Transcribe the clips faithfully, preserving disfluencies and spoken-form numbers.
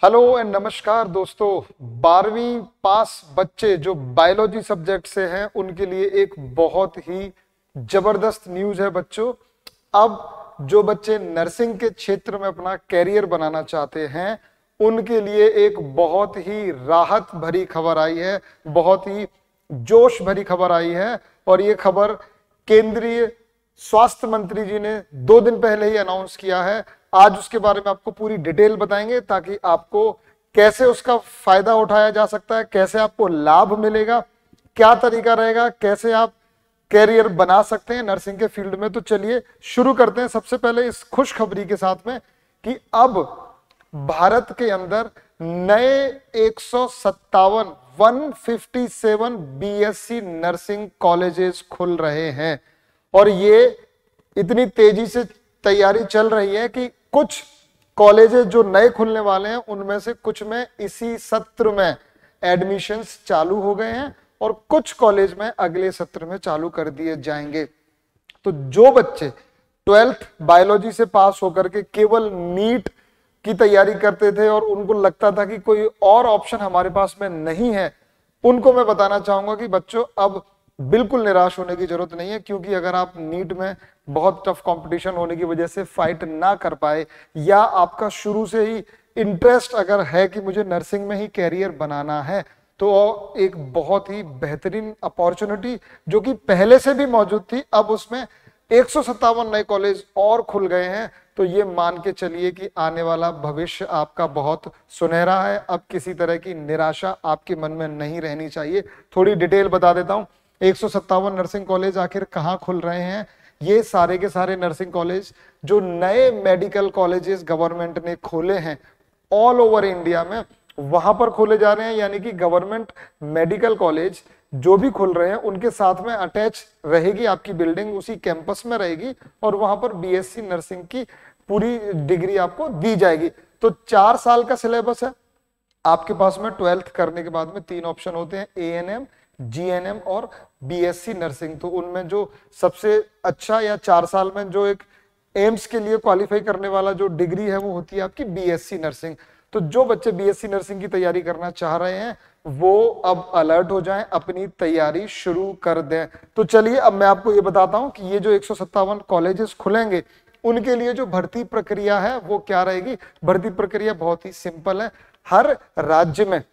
Hello and नमस्कार दोस्तों। बारहवीं पास बच्चे जो बायोलॉजी सब्जेक्ट से हैं उनके लिए एक बहुत ही जबरदस्त न्यूज है बच्चों। अब जो बच्चे नर्सिंग के क्षेत्र में अपना कैरियर बनाना चाहते हैं उनके लिए एक बहुत ही राहत भरी खबर आई है, बहुत ही जोश भरी खबर आई है। और ये खबर केंद्रीय स्वास्थ्य मंत्री जी ने दो दिन पहले ही अनाउंस किया है। आज उसके बारे में आपको पूरी डिटेल बताएंगे ताकि आपको कैसे उसका फायदा उठाया जा सकता है, कैसे आपको लाभ मिलेगा, क्या तरीका रहेगा, कैसे आप कैरियर बना सकते हैं नर्सिंग के फील्ड में। तो चलिए शुरू करते हैं सबसे पहले इस खुशखबरी के साथ में कि अब भारत के अंदर नए एक सौ सत्तावन एक सौ सत्तावन बीएससी नर्सिंग कॉलेजेस खुल रहे हैं। और ये इतनी तेजी से तैयारी चल रही है कि कुछ कॉलेजेस जो नए खुलने वाले हैं उनमें से कुछ में इसी सत्र में एडमिशन्स चालू हो गए हैं और कुछ कॉलेज में अगले सत्र में चालू कर दिए जाएंगे। तो जो बच्चे ट्वेल्थ बायोलॉजी से पास होकर के केवल नीट की तैयारी करते थे और उनको लगता था कि कोई और ऑप्शन हमारे पास में नहीं है, उनको मैं बताना चाहूंगा कि बच्चों अब बिल्कुल निराश होने की जरूरत नहीं है, क्योंकि अगर आप नीट में बहुत टफ कंपटीशन होने की वजह से फाइट ना कर पाए या आपका शुरू से ही इंटरेस्ट अगर है कि मुझे नर्सिंग में ही कैरियर बनाना है, तो एक बहुत ही बेहतरीन अपॉर्चुनिटी जो कि पहले से भी मौजूद थी, अब उसमें एक सौ सत्तावन नए कॉलेज और खुल गए हैं। तो ये मान के चलिए कि आने वाला भविष्य आपका बहुत सुनहरा है। अब किसी तरह की निराशा आपके मन में नहीं रहनी चाहिए। थोड़ी डिटेल बता देता हूं। एक सौ सत्तावन नर्सिंग कॉलेज आखिर कहां खुल रहे हैं? ये सारे के सारे नर्सिंग कॉलेज जो नए मेडिकल कॉलेजेस गवर्नमेंट ने खोले हैं ऑल ओवर इंडिया में, वहां पर खोले जा रहे हैं। यानी कि गवर्नमेंट मेडिकल कॉलेज जो भी खुल रहे हैं उनके साथ में अटैच रहेगी आपकी बिल्डिंग, उसी कैंपस में रहेगी और वहां पर बीएससी नर्सिंग की पूरी डिग्री आपको दी जाएगी। तो चार साल का सिलेबस है आपके पास में। ट्वेल्थ करने के बाद में तीन ऑप्शन होते हैं, एएनएम, जीएनएम और बीएससी नर्सिंग। तो उनमें जो सबसे अच्छा या चार साल में जो एक एम्स के लिए क्वालिफाई करने वाला जो डिग्री है वो होती है आपकी बीएससी नर्सिंग। तो जो बच्चे बीएससी नर्सिंग की तैयारी करना चाह रहे हैं वो अब अलर्ट हो जाएं, अपनी तैयारी शुरू कर दें। तो चलिए अब मैं आपको ये बताता हूं कि ये जो एक सौ सत्तावन कॉलेजेस खुलेंगे उनके लिए जो भर्ती प्रक्रिया है वो क्या रहेगी। भर्ती प्रक्रिया बहुत ही सिंपल है। हर राज्य में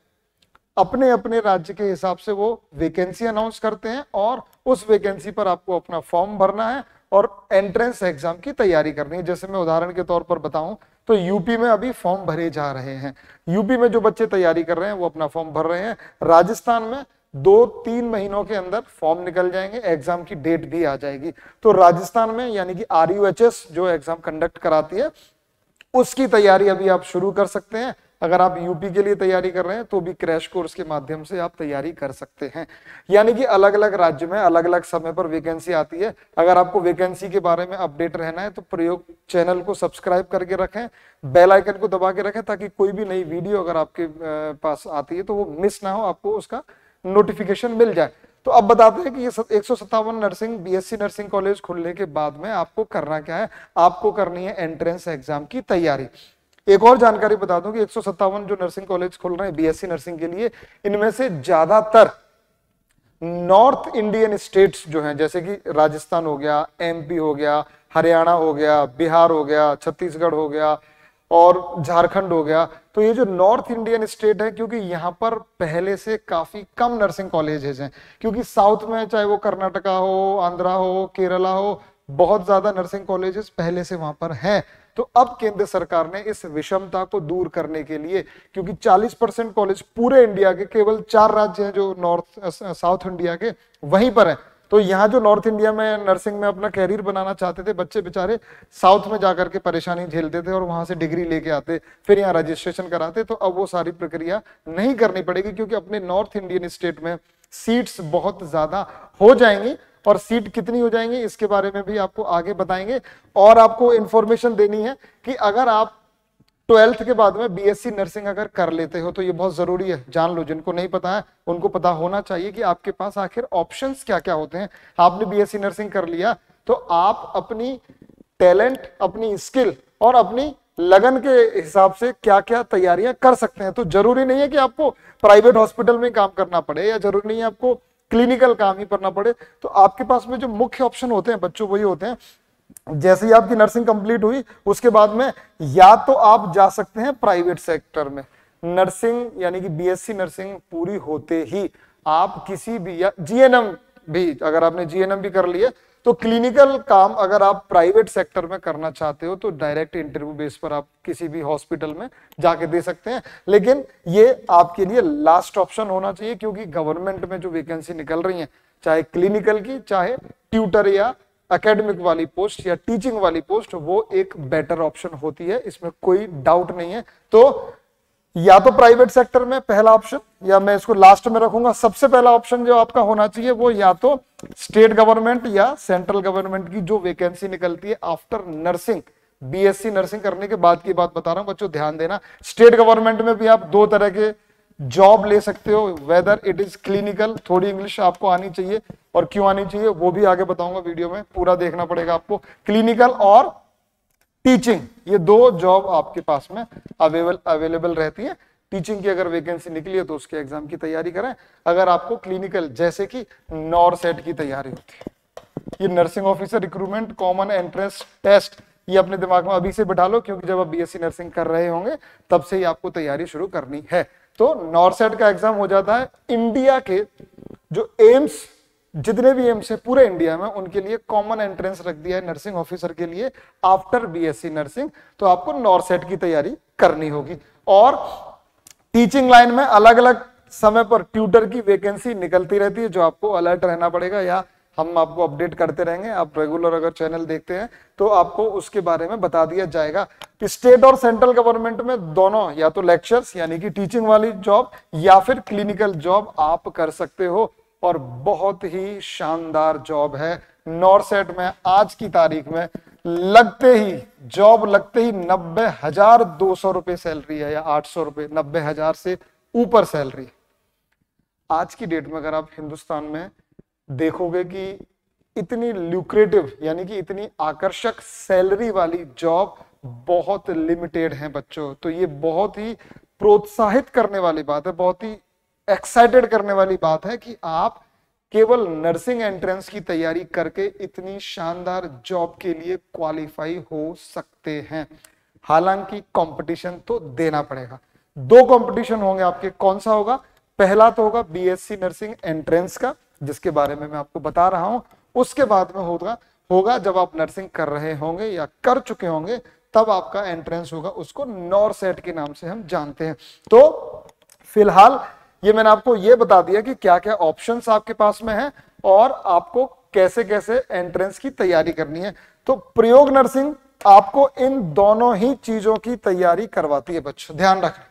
अपने अपने राज्य के हिसाब से वो वैकेंसी अनाउंस करते हैं और उस वैकेंसी पर आपको अपना फॉर्म भरना है और एंट्रेंस एग्जाम की तैयारी करनी है। जैसे मैं उदाहरण के तौर पर बताऊं तो यूपी में अभी फॉर्म भरे जा रहे हैं। यूपी में जो बच्चे तैयारी कर रहे हैं वो अपना फॉर्म भर रहे हैं। राजस्थान में दो तीन महीनों के अंदर फॉर्म निकल जाएंगे, एग्जाम की डेट भी आ जाएगी। तो राजस्थान में यानी कि आरयूएचएस जो एग्जाम कंडक्ट कराती है उसकी तैयारी अभी आप शुरू कर सकते हैं। अगर आप यूपी के लिए तैयारी कर रहे हैं तो भी क्रैश कोर्स के माध्यम से आप तैयारी कर सकते हैं। यानी कि अलग अलग राज्य में अलग अलग समय पर वैकेंसी आती है। अगर आपको वैकेंसी के बारे में अपडेट रहना है तो प्रयोग चैनल को सब्सक्राइब करके रखें, बेल आइकन को दबा के रखें ताकि कोई भी नई वीडियो अगर आपके पास आती है तो वो मिस ना हो, आपको उसका नोटिफिकेशन मिल जाए। तो अब बताते हैं कि ये एक सौ सत्तावन नर्सिंग बीएससी नर्सिंग कॉलेज खुलने के बाद में आपको करना क्या है। आपको करनी है एंट्रेंस एग्जाम की तैयारी। एक और जानकारी बता दूं कि एक सौ सत्तावन जो नर्सिंग कॉलेज खुल रहे हैं बीएससी नर्सिंग के लिए, इनमें से ज्यादातर नॉर्थ इंडियन स्टेट्स जो हैं, जैसे कि राजस्थान हो गया, एमपी हो गया, हरियाणा हो गया, बिहार हो गया, छत्तीसगढ़ हो गया और झारखंड हो गया। तो ये जो नॉर्थ इंडियन स्टेट है, क्योंकि यहाँ पर पहले से काफी कम नर्सिंग कॉलेजेस हैं, क्योंकि साउथ में चाहे वो कर्नाटका हो, आंध्रा हो, केरला हो, बहुत ज्यादा नर्सिंग कॉलेजेस पहले से वहां पर हैं। तो अब केंद्र सरकार ने इस विषमता को दूर करने के लिए, क्योंकि चालीस परसेंट कॉलेज पूरे इंडिया के केवल चार राज्य हैं जो नॉर्थ साउथ इंडिया के वहीं पर है। तो यहाँ जो नॉर्थ इंडिया में नर्सिंग में अपना कैरियर बनाना चाहते थे बच्चे बेचारे साउथ में जाकर के परेशानी झेलते थे और वहां से डिग्री लेके आते, फिर यहाँ रजिस्ट्रेशन कराते। तो अब वो सारी प्रक्रिया नहीं करनी पड़ेगी, क्योंकि अपने नॉर्थ इंडियन स्टेट में सीट्स बहुत ज्यादा हो जाएंगी। और सीट कितनी हो जाएंगी इसके बारे में भी आपको आगे बताएंगे। और आपको इंफॉर्मेशन देनी है कि अगर आप ट्वेल्थ के बाद में बीएससी नर्सिंग अगर कर लेते हो तो ये बहुत जरूरी है, जान लो। जिनको नहीं पता है उनको पता होना चाहिए कि आपके पास आखिर ऑप्शंस क्या क्या होते हैं। आपने बीएससी नर्सिंग कर लिया तो आप अपनी टैलेंट, अपनी स्किल और अपनी लगन के हिसाब से क्या क्या तैयारियां कर सकते हैं। तो जरूरी नहीं है कि आपको प्राइवेट हॉस्पिटल में काम करना पड़े, या जरूरी नहीं है आपको क्लिनिकल काम ही करना पड़े। तो आपके पास में जो मुख्य ऑप्शन होते हैं बच्चों वही होते हैं, जैसे ही आपकी नर्सिंग कंप्लीट हुई उसके बाद में या तो आप जा सकते हैं प्राइवेट सेक्टर में, नर्सिंग यानी कि बीएससी नर्सिंग पूरी होते ही आप किसी भी, या जीएनएम भी, अगर आपने जीएनएम भी कर लिया तो क्लिनिकल काम अगर आप प्राइवेट सेक्टर में करना चाहते हो तो डायरेक्ट इंटरव्यू बेस पर आप किसी भी हॉस्पिटल में जाके दे सकते हैं। लेकिन ये आपके लिए लास्ट ऑप्शन होना चाहिए, क्योंकि गवर्नमेंट में जो वैकेंसी निकल रही है, चाहे क्लिनिकल की, चाहे ट्यूटर या एकेडमिक वाली पोस्ट या टीचिंग वाली पोस्ट, वो एक बेटर ऑप्शन होती है, इसमें कोई डाउट नहीं है। तो या तो प्राइवेट सेक्टर में पहला ऑप्शन, या मैं इसको लास्ट में रखूंगा, सबसे पहला ऑप्शन जो आपका होना चाहिए वो या तो स्टेट गवर्नमेंट या सेंट्रल गवर्नमेंट की जो वैकेंसी निकलती है आफ्टर नर्सिंग, बीएससी नर्सिंग करने के बाद की बात बता रहा हूं बच्चों, ध्यान देना। स्टेट गवर्नमेंट में भी आप दो तरह के जॉब ले सकते हो, वेदर इट इज क्लिनिकल, थोड़ी इंग्लिश आपको आनी चाहिए, और क्यों आनी चाहिए वो भी आगे बताऊंगा वीडियो में, पूरा देखना पड़ेगा आपको। क्लिनिकल और टीचिंग, ये दो जॉब आपके पास में अवेलेबल अवेलेबल रहती है। टीचिंग की अगर वैकेंसी निकली है तो उसके एग्जाम की तैयारी करें। अगर आपको क्लिनिकल जैसे कि नॉरसेट की तैयारी होती है, ये nursing officer recruitment common entrance test, ये अपने दिमाग में अभी से बिठा लो, क्योंकि जब आप बीएससी नर्सिंग कर रहे होंगे तब से ही आपको तैयारी शुरू करनी है। तो नॉरसेट का एग्जाम हो जाता है इंडिया के जो एम्स, जितने भी एम्स है पूरे इंडिया में, उनके लिए कॉमन एंट्रेंस रख दिया है नर्सिंग ऑफिसर के लिए आफ्टर बीएससी नर्सिंग। तो आपको नॉरसेट की तैयारी करनी होगी। और टीचिंग लाइन में अलग अलग समय पर ट्यूटर की वैकेंसी निकलती रहती है, जो आपको अलर्ट रहना पड़ेगा, या हम आपको अपडेट करते रहेंगे। आप रेगुलर अगर चैनल देखते हैं तो आपको उसके बारे में बता दिया जाएगा। स्टेट और सेंट्रल गवर्नमेंट में दोनों, या तो लेक्चर्स यानी कि टीचिंग वाली जॉब या फिर क्लिनिकल जॉब आप कर सकते हो, और बहुत ही शानदार जॉब है। नॉरसेट में आज की तारीख में लगते ही, जॉब लगते ही नब्बे हजार दो सौ रुपए सैलरी है, या आठ सौ रुपए, नब्बे हजार से ऊपर सैलरी। आज की डेट में अगर आप हिंदुस्तान में देखोगे कि इतनी ल्यूक्रेटिव यानी कि इतनी आकर्षक सैलरी वाली जॉब बहुत लिमिटेड है बच्चों। तो ये बहुत ही प्रोत्साहित करने वाली बात है, बहुत ही एक्साइटेड करने वाली बात है कि आप केवल नर्सिंग एंट्रेंस की तैयारी करके इतनी शानदार जॉब के लिए क्वालिफाई हो सकते हैं। हालांकि कंपटीशन तो देना पड़ेगा। दो कंपटीशन होंगे आपके, कौन सा होगा? पहला तो होगा बीएससी नर्सिंग एंट्रेंस का, जिसके बारे में मैं आपको बता रहा हूं। उसके बाद में होगा होगा जब आप नर्सिंग कर रहे होंगे या कर चुके होंगे, तब आपका एंट्रेंस होगा, उसको नॉरसेट के नाम से हम जानते हैं। तो फिलहाल ये मैंने आपको ये बता दिया कि क्या क्या ऑप्शंस आपके पास में हैं और आपको कैसे कैसे एंट्रेंस की तैयारी करनी है। तो प्रयोग नर्सिंग आपको इन दोनों ही चीजों की तैयारी करवाती है बच्चों, ध्यान रखना।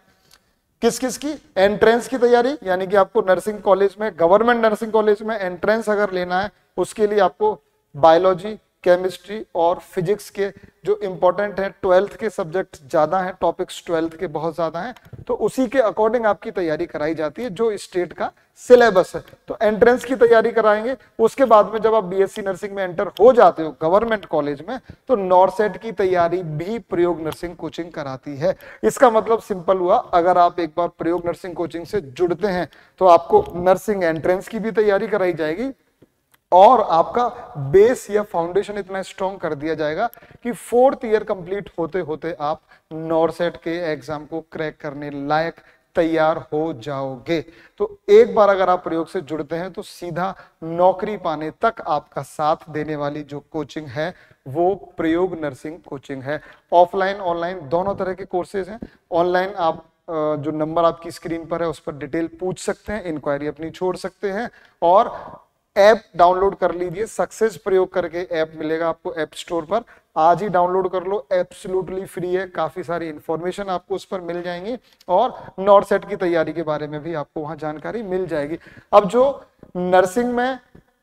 किस किस की? एंट्रेंस की तैयारी, यानी कि आपको नर्सिंग कॉलेज में, गवर्नमेंट नर्सिंग कॉलेज में एंट्रेंस अगर लेना है, उसके लिए आपको बायोलॉजी, केमिस्ट्री और फिजिक्स के जो इंपॉर्टेंट है, ट्वेल्थ के सब्जेक्ट ज्यादा हैं, टॉपिक्स ट्वेल्थ के बहुत ज्यादा हैं, तो उसी के अकॉर्डिंग आपकी तैयारी कराई जाती है जो स्टेट का सिलेबस है। तो एंट्रेंस की तैयारी कराएंगे। उसके बाद में जब आप बीएससी नर्सिंग में एंटर हो जाते हो गवर्नमेंट कॉलेज में, तो नॉरसेट की तैयारी भी प्रयोग नर्सिंग कोचिंग कराती है। इसका मतलब सिंपल हुआ, अगर आप एक बार प्रयोग नर्सिंग कोचिंग से जुड़ते हैं तो आपको नर्सिंग एंट्रेंस की भी तैयारी कराई जाएगी, और आपका बेस या फाउंडेशन इतना स्ट्रॉन्ग कर दिया जाएगा कि फोर्थ ईयर कंप्लीट होते होते आप नॉरसेट के एग्जाम को क्रैक करने लायक तैयार हो जाओगे। तो एक बार अगर आप प्रयोग से जुड़ते हैं तो सीधा नौकरी पाने तक आपका साथ देने वाली जो कोचिंग है वो प्रयोग नर्सिंग कोचिंग है। ऑफलाइन ऑनलाइन दोनों तरह के कोर्सेज हैं। ऑनलाइन आप जो नंबर आपकी स्क्रीन पर है उस पर डिटेल पूछ सकते हैं, इंक्वायरी अपनी छोड़ सकते हैं, और ऐप डाउनलोड कर लीजिए। सक्सेस प्रयोग करके ऐप मिलेगा आपको ऐप स्टोर पर, आज ही डाउनलोड कर लो, एब्सोल्युटली फ्री है। काफी सारी इंफॉर्मेशन आपको उस पर मिल जाएंगी, और नॉरसेट की तैयारी के बारे में भी आपको वहां जानकारी मिल जाएगी। अब जो नर्सिंग में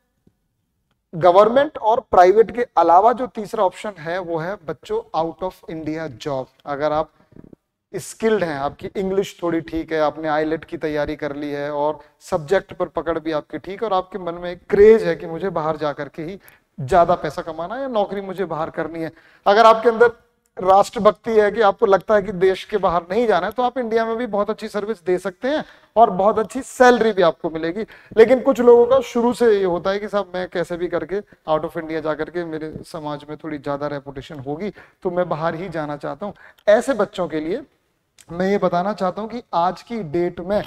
गवर्नमेंट और प्राइवेट के अलावा जो तीसरा ऑप्शन है वो है बच्चों आउट ऑफ इंडिया जॉब। अगर आप स्किल्ड हैं, आपकी इंग्लिश थोड़ी ठीक है, आपने आईलेट की तैयारी कर ली है, और सब्जेक्ट पर पकड़ भी आपकी ठीक है, और आपके मन में एक क्रेज है कि मुझे बाहर जाकर के ही ज्यादा पैसा कमाना है या नौकरी मुझे बाहर करनी है। अगर आपके अंदर राष्ट्रभक्ति है कि आपको लगता है कि देश के बाहर नहीं जाना है, तो आप इंडिया में भी बहुत अच्छी सर्विस दे सकते हैं और बहुत अच्छी सैलरी भी आपको मिलेगी। लेकिन कुछ लोगों का शुरू से ये होता है कि साहब मैं कैसे भी करके आउट ऑफ इंडिया जा करके मेरे समाज में थोड़ी ज्यादा रेपुटेशन होगी तो मैं बाहर ही जाना चाहता हूं। ऐसे बच्चों के लिए मैं ये बताना चाहता हूं कि आज की डेट में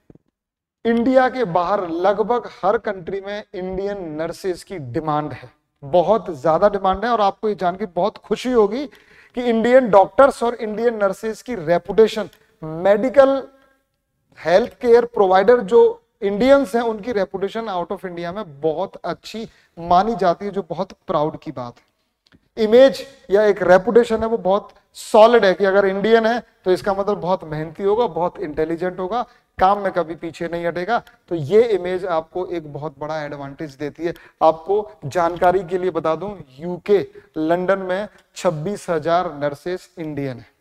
इंडिया के बाहर लगभग हर कंट्री में इंडियन नर्सेज की डिमांड है, बहुत ज्यादा डिमांड है। और आपको ये जान के बहुत खुशी होगी कि इंडियन डॉक्टर्स और इंडियन नर्सेज की reputation, medical health care provider जो इंडियंस हैं उनकी रेपुटेशन आउट ऑफ इंडिया में बहुत अच्छी मानी जाती है, जो बहुत प्राउड की बात है। इमेज या एक रेपुटेशन है वो बहुत सॉलिड है कि अगर इंडियन है तो इसका मतलब बहुत मेहनती होगा, बहुत इंटेलिजेंट होगा, काम में कभी पीछे नहीं हटेगा। तो ये इमेज आपको एक बहुत बड़ा एडवांटेज देती है। आपको जानकारी के लिए बता दूं, यूके लंदन में छब्बीस हजार नर्सेस इंडियन है,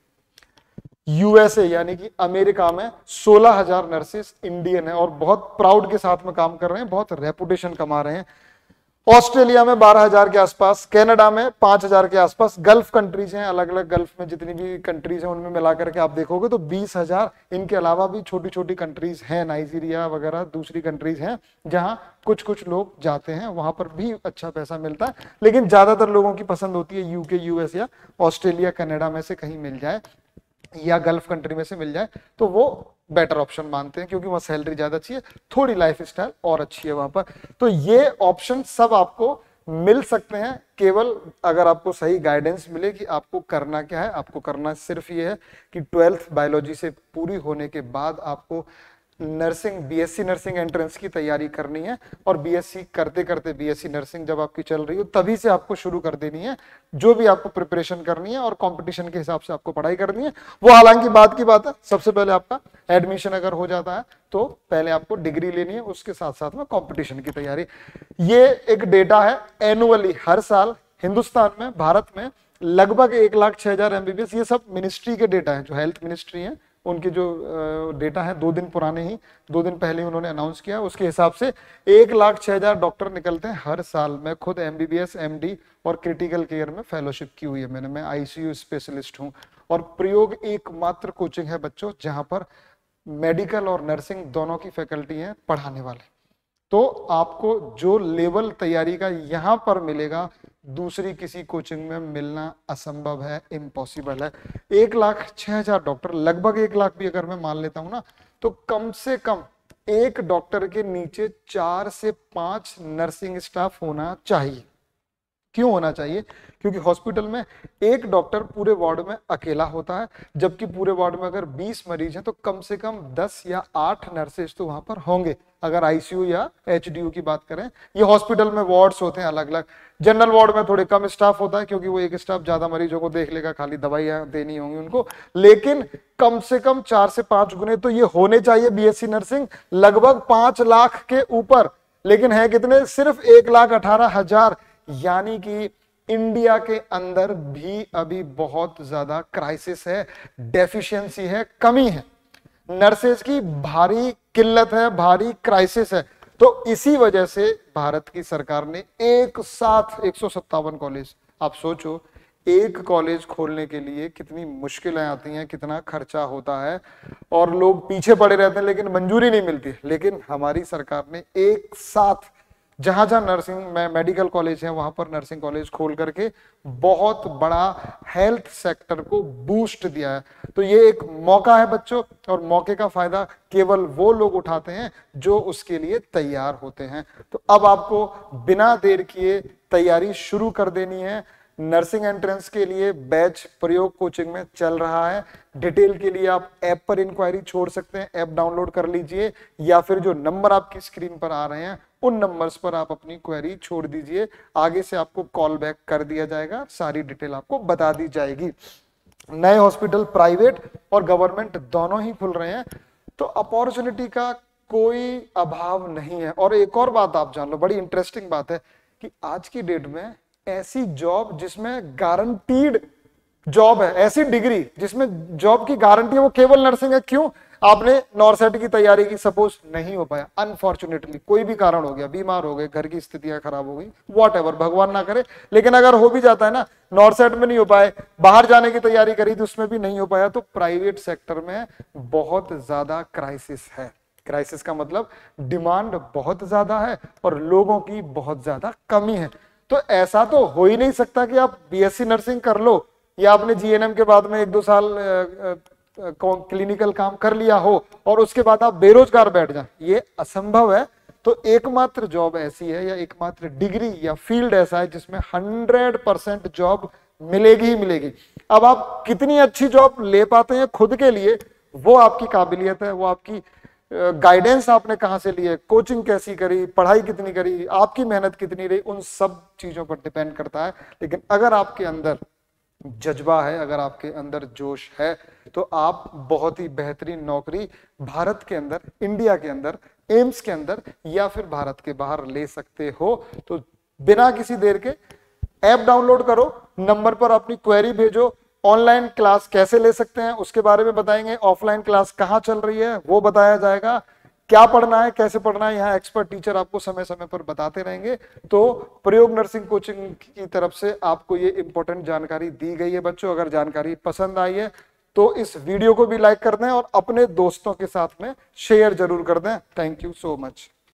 यूएसए यानी कि अमेरिका में सोलह हजार नर्सेस इंडियन है और बहुत प्राउड के साथ में काम कर रहे हैं, बहुत रेपुटेशन कमा रहे हैं। ऑस्ट्रेलिया में बारह हजार के आसपास, कनाडा में पांच हजार के आसपास, गल्फ कंट्रीज हैं, अलग अलग गल्फ में जितनी भी कंट्रीज हैं उनमें मिलाकर के आप देखोगे तो बीस हजार। इनके अलावा भी छोटी छोटी कंट्रीज हैं, नाइजीरिया वगैरह दूसरी कंट्रीज हैं जहां कुछ कुछ लोग जाते हैं, वहां पर भी अच्छा पैसा मिलता है। लेकिन ज्यादातर लोगों की पसंद होती है यूके, यूएस या ऑस्ट्रेलिया, कनाडा में से कहीं मिल जाए या गल्फ कंट्री में से मिल जाए तो वो बेटर ऑप्शन मानते हैं, क्योंकि वहां सैलरी ज्यादा अच्छी है, थोड़ी लाइफ स्टाइल और अच्छी है वहां पर। तो ये ऑप्शन सब आपको मिल सकते हैं, केवल अगर आपको सही गाइडेंस मिले कि आपको करना क्या है। आपको करना सिर्फ ये है कि ट्वेल्थ बायोलॉजी से पूरी होने के बाद आपको नर्सिंग, बीएससी नर्सिंग एंट्रेंस की तैयारी करनी है और बीएससी करते करते, बीएससी नर्सिंग जब आपकी चल रही हो तभी से आपको शुरू कर देनी है जो भी आपको प्रिपरेशन करनी है और कंपटीशन के हिसाब से आपको पढ़ाई करनी है। वो हालांकि बात की बात है, सबसे पहले आपका एडमिशन अगर हो जाता है तो पहले आपको डिग्री लेनी है, उसके साथ साथ में कंपटीशन की तैयारी। ये एक डेटा है, एनुअली हर साल हिंदुस्तान में, भारत में लगभग एक लाख छह हजार एमबीबीएस, ये सब मिनिस्ट्री के डेटा है, जो हेल्थ मिनिस्ट्री है उनके जो डेटा है, दो दिन पुराने ही, दो दिन पहले उन्होंने अनाउंस किया, उसके हिसाब से एक लाख छह हजार डॉक्टर निकलते हैं हर साल। मैं खुद एमबीबीएस, एमडी और क्रिटिकल केयर में फेलोशिप की हुई है मैंने, मैं आईसीयू स्पेशलिस्ट हूं। और प्रयोग एकमात्र कोचिंग है बच्चों जहां पर मेडिकल और नर्सिंग दोनों की फैकल्टी है पढ़ाने वाले। तो आपको जो लेवल तैयारी का यहां पर मिलेगा दूसरी किसी कोचिंग में मिलना असंभव है, इम्पॉसिबल है। एक लाख छह हजार डॉक्टर, लगभग एक लाख भी अगर मैं मान लेता हूं ना, तो कम से कम एक डॉक्टर के नीचे चार से पांच नर्सिंग स्टाफ होना चाहिए। क्यों होना चाहिए? क्योंकि हॉस्पिटल में एक डॉक्टर पूरे वार्ड में अकेला होता है, जबकि पूरे वार्ड में अगर बीस मरीज हैं तो कम से कम दस या आठ नर्सेज तो वहां पर होंगे। अगर आईसीयू या एचडीयू की बात करें, ये हॉस्पिटल में वार्ड्स होते हैं अलग अलग। जनरल वार्ड में थोड़े कम स्टाफ होता है क्योंकि वो एक स्टाफ ज्यादा मरीजों को देख लेगा, खाली दवाइयां देनी होंगी उनको, लेकिन कम से कम चार से पांच गुने तो ये होने चाहिए। बीएससी नर्सिंग लगभग पांच लाख के ऊपर, लेकिन है कितने? सिर्फ एक लाख अठारह हजार। यानी कि इंडिया के अंदर भी अभी बहुत ज्यादा क्राइसिस है, डेफिशिएंसी है, कमी है, नर्सेज की भारी किल्लत है, भारी क्राइसिस है। तो इसी वजह से भारत की सरकार ने एक साथ एक सौ सत्तावन कॉलेज, आप सोचो एक कॉलेज खोलने के लिए कितनी मुश्किलें आती हैं, कितना खर्चा होता है और लोग पीछे पड़े रहते हैं लेकिन मंजूरी नहीं मिलती। लेकिन हमारी सरकार ने एक साथ जहां जहां नर्सिंग में मेडिकल कॉलेज है वहां पर नर्सिंग कॉलेज खोल करके बहुत बड़ा हेल्थ सेक्टर को बूस्ट दिया है। तो ये एक मौका है बच्चों, और मौके का फायदा केवल वो लोग उठाते हैं जो उसके लिए तैयार होते हैं। तो अब आपको बिना देर किए तैयारी शुरू कर देनी है। नर्सिंग एंट्रेंस के लिए बैच प्रयोग कोचिंग में चल रहा है। डिटेल के लिए आप ऐप पर इंक्वायरी छोड़ सकते हैं, ऐप डाउनलोड कर लीजिए, या फिर जो नंबर आपकी स्क्रीन पर आ रहे हैं उन नंबर्स पर आप अपनी क्वेरी छोड़ दीजिए। आगे से आपको कॉल बैक कर दिया जाएगा, सारी डिटेल आपको बता दी जाएगी। नए हॉस्पिटल प्राइवेट और गवर्नमेंट दोनों ही खुल रहे हैं, तो अपॉर्चुनिटी का कोई अभाव नहीं है। और एक और बात आप जान लो, बड़ी इंटरेस्टिंग बात है कि आज की डेट में ऐसी जॉब जिसमें गारंटीड जॉब है, ऐसी डिग्री जिसमें जॉब की गारंटी है, वो केवल नर्सिंग है। क्यों? आपने नॉरसेट की तैयारी की, सपोज नहीं हो पाया, अनफॉर्चुनेटली कोई भी कारण हो गया, बीमार हो गए, घर की स्थितियां खराब हो गई, व्हाटएवर, भगवान ना करे, लेकिन अगर हो भी जाता है ना, नॉरसेट में नहीं हो पाए, बाहर जाने की तैयारी करी थी उसमें भी नहीं हो पाया, तो प्राइवेट सेक्टर में बहुत ज्यादा क्राइसिस है। क्राइसिस का मतलब डिमांड बहुत ज्यादा है और लोगों की बहुत ज्यादा कमी है। तो ऐसा तो हो ही नहीं सकता कि आप बीएससी नर्सिंग कर लो या आपने जीएनएम के बाद में एक दो साल क्लिनिकल काम कर लिया हो और उसके बाद आप बेरोजगार बैठ जाए, ये असंभव है। तो एकमात्र जॉब ऐसी है या एकमात्र डिग्री या फील्ड ऐसा है जिसमें हंड्रेड परसेंट जॉब मिलेगी ही मिलेगी। अब आप कितनी अच्छी जॉब ले पाते हैं खुद के लिए, वो आपकी काबिलियत है, वो आपकी गाइडेंस आपने कहां से ली है, कोचिंग कैसी करी, पढ़ाई कितनी करी, आपकी मेहनत कितनी रही, उन सब चीजों पर डिपेंड करता है। लेकिन अगर आपके अंदर जज्बा है, अगर आपके अंदर जोश है, तो आप बहुत ही बेहतरीन नौकरी भारत के अंदर, इंडिया के अंदर, एम्स के अंदर या फिर भारत के बाहर ले सकते हो। तो बिना किसी देर के ऐप डाउनलोड करो, नंबर पर अपनी क्वेरी भेजो, ऑनलाइन क्लास कैसे ले सकते हैं उसके बारे में बताएंगे, ऑफलाइन क्लास कहां चल रही है वो बताया जाएगा, क्या पढ़ना है कैसे पढ़ना है यहाँ एक्सपर्ट टीचर आपको समय समय पर बताते रहेंगे। तो प्रयोग नर्सिंग कोचिंग की तरफ से आपको ये इंपॉर्टेंट जानकारी दी गई है बच्चों। अगर जानकारी पसंद आई है तो इस वीडियो को भी लाइक कर दें और अपने दोस्तों के साथ में शेयर जरूर कर दें। Thank you so much.